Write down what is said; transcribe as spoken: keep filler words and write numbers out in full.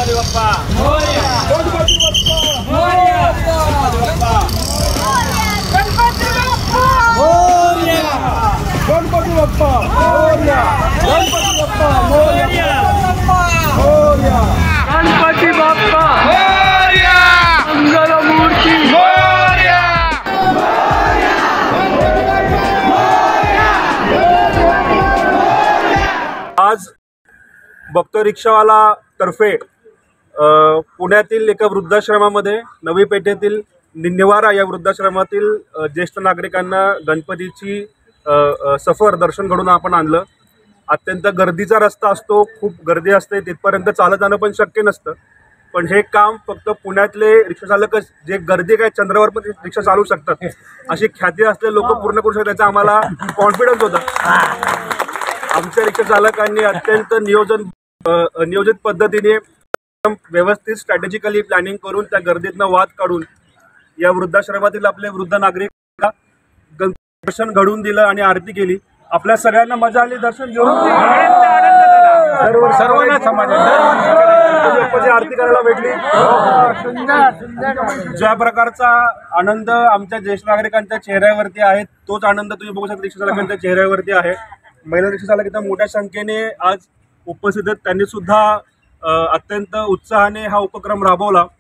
गणपती बाप्पा मोरया, गणपती बाप्पा मोरया, गणपती बाप्पा मोरया, गणपती बाप्पा मोरया, गणपती बाप्पा मोरया, मोरया, गणपती बाप्पा मोरया, मंगलमूर्ती मोरया, आज भक्त रिक्षावाला तर्फे पुण्यातील एका वृद्धाश्रमामध्ये नवी पेठेतील निवारा या वृद्धाश्रमातील ज्येष्ठ नागरिकांना गणपतीची सफर दर्शन घडून आपण आणलं। अत्यंत गर्दीचा रस्ता असतो, खूप गर्दी असते, तिथपर्यंत चालत जाणं पण शक्य नसतं। पण हे काम फक्त पुण्यातले रिक्षाचालक जे गर्दी काय चंद्रावर पण रिक्षा चालवू शकतात अशी ख्याती असलेले लोक पूर्ण करू शकतात, त्याचा आम्हाला कॉन्फिडन्स होता। आमच्या रिक्षा चालकांनी अत्यंत नियोजन नियोजित पद्धतीने व्यवस्थित स्ट्रॅटेजिकली प्लॅनिंग करून त्या गर्दीतनं वाद काढून या वृद्धाश्रमातील आपले वृद्ध नागरिक दर्शन घडवून दिलं आणि आरती केली। आपल्या सगळ्यांना मजा आली दर्शन घेऊन, सर्वांना समाजाची आरती करायला भेटली। ज्या प्रकारचा आनंद आमच्या ज्येष्ठ नागरिकांच्या चेहऱ्यावरती आहे तोच आनंद तुम्ही बघू शकता रिक्षा चालकांच्या चेहऱ्यावरती आहे। महिला रिक्षा चालक इथं मोठ्या संख्येने आज उपस्थित आहेत, त्यांनी सुद्धा अत्यंत उत्साहाने हा उपक्रम राबवला।